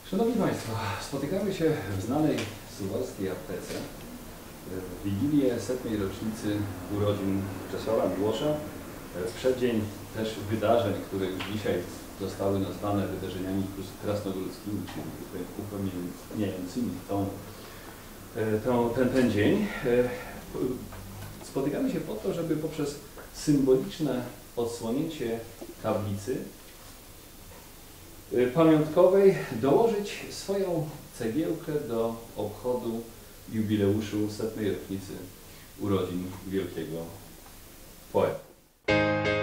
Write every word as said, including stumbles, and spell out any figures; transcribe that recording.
Szanowni Państwo, spotykamy się w znanej suwalskiej aptece w Wigilię setnej rocznicy urodzin Czesława Miłosza, w przeddzień też wydarzeń, które już dzisiaj zostały nazwane wydarzeniami krasnogórskimi, czyli upamiętniającymi tą, tą, ten, ten dzień. Spotykamy się po to, żeby poprzez symboliczne odsłonięcie tablicy pamiątkowej dołożyć swoją cegiełkę do obchodu jubileuszu setnej rocznicy urodzin wielkiego poety.